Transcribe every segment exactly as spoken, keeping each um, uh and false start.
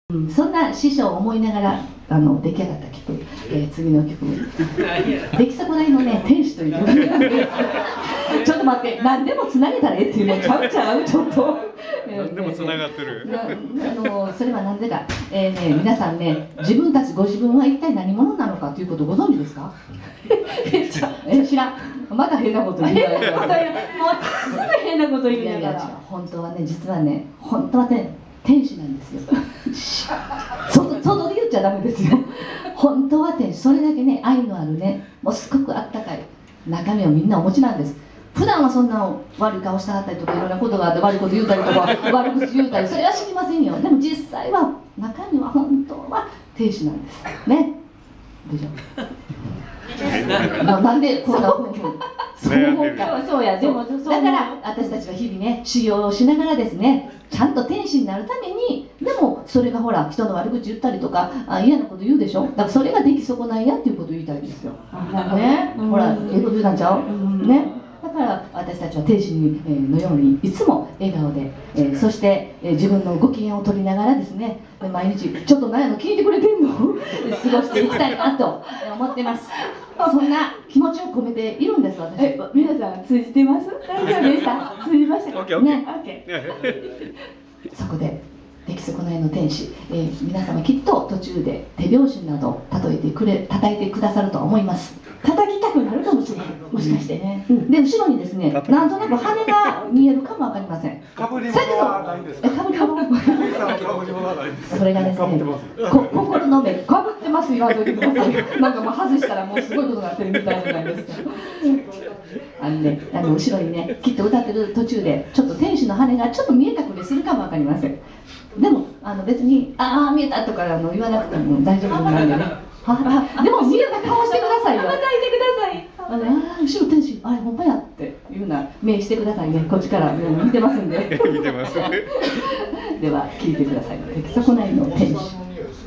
うん、そんな師匠を思いながらあの出来上がった曲、えー、次の曲出来損ないのね天使という曲ちょっと待って、何でもつなげたらええっていうのちゃうちゃうちょっと何でもつながってるあのそれは何でか、えーね、皆さんね、自分たちご自分は一体何者なのかということをご存知ですか？え知らん。また変なこと言うからもうすぐ変なこと言うんだから。いやいや違う、本当はね、実はね、本当はね天使なんですよ。外, 外で言っちゃダメですよ。本当は天使、それだけね愛のあるね、もうすごくあったかい中身をみんなお持ちなんです。普段はそんな悪い顔してはったりとかいろんなことがあって悪いこと言うたりとか悪口言うたり、それは知りませんよ。でも実際は中身は本当は天使なんですね。でしょ。な, なんでこんなふうにそうか、そうや。でもだから私たちは日々ね修行をしながらですね、ちゃんと天使になるために、でもそれがほら人の悪口言ったりとかあ嫌なこと言うでしょ。だからそれが出来損ないやっていうことを言いたいんですよ。ね、ほらええこと言うたんちゃうね。だから私たちは天使に、えー、のようにいつも笑顔で、えー、そして、えー、自分のご機嫌を取りながらですね、毎日ちょっと何やの聞いてくれてんの過ごしていきたいなと思ってます。そんな気持ちを込めているんです私。え皆さん通じてます？大丈夫でした？通じましたか？ね。そこで出来損ないの天使、えー、皆様きっと途中で手拍子など例えてくれ叩いてくださると思います。叩きたくなるかもしれない、もしかしてね、うん、で後ろにですねなんとなく羽が見えるかもわかりません。 かぶり物はないんですか？ かぶり物はないんですか？ それがですね、心の目かぶってます言わんといてください。なんかもう外したらもうすごいことになってるみたいじゃないですか。あのね、あの後ろにねきっと歌ってる途中でちょっと天使の羽がちょっと見え隠れするかもわかりません。でもあの別に「ああ見えた」とかあの言わなくても大丈夫なんでね。でも見えた顔してくださいよ。またいてください。あのあ後ろ天使あれほんまやっていうような目してくださいね。こっちから見てますんで。 見てます。 では聞いてください。出来損ないの天使。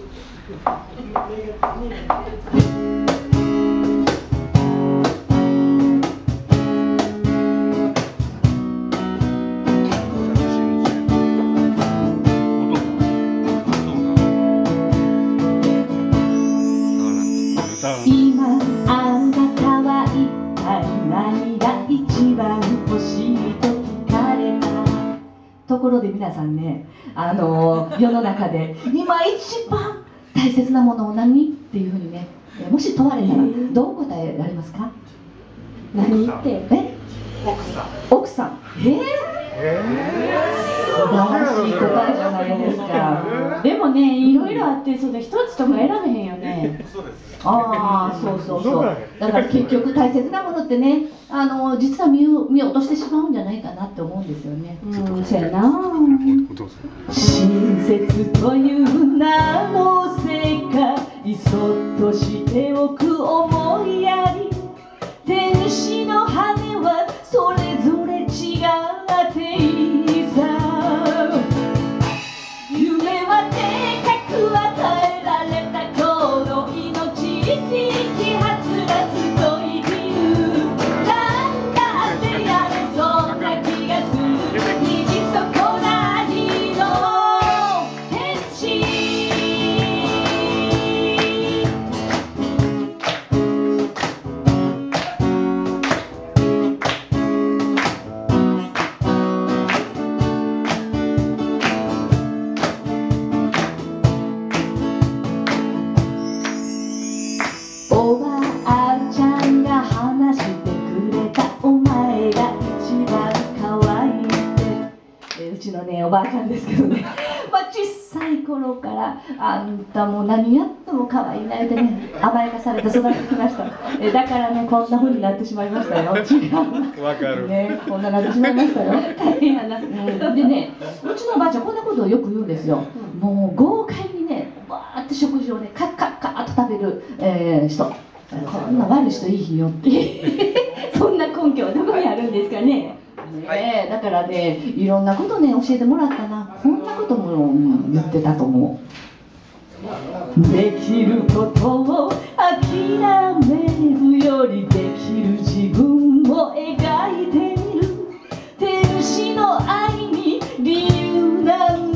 今あなたは一体何が一番欲しいと聞かれたところで、皆さんね、あの世の中で今一番大切なものを何っていうふうにね、もし問われたらどう答えられますか？何ってえ奥さん。 奥さん。えーえー、素晴らしい答えじゃないですか。 でもね、いろいろあって、それ一つとか選べへんよね。 そうですね。 ああ、そうそうそう。だから結局大切なものってね、あの実は見を見落としてしまうんじゃないかなって思うんですよね。 うん、そうやな。 親切という名のせかい、そっとしておく思いやり。天使の羽はそれぞれ違っていいさ。夢はでかく与えられたこの命、生きはつらつと生きる。なんだってやれそんな気がする。虹損ないの天使。おばあちゃんが話してくれたお前が一番可愛いって、えうちのねおばあちゃんですけどね、まあ、小さい頃からあんたもう何やっても可愛いなってね甘やかされて育ってきました。えだからねこんな風になってしまいましたよ。違うわかるね、こんななってしまいましたよ。大変やな、うん、でねうちのおばあちゃんこんなことをよく言うんですよ。もう豪快にねわーって食事をねカッカッカッと食べる、えー、人、こんな悪い人いい日よってそんな根拠はどこにあるんですかね。 ねえだからねいろんなことね教えてもらったな。こんなことも言ってたと思う。できることを諦めるよりできる自分を描いてみる。天使の愛に理由なん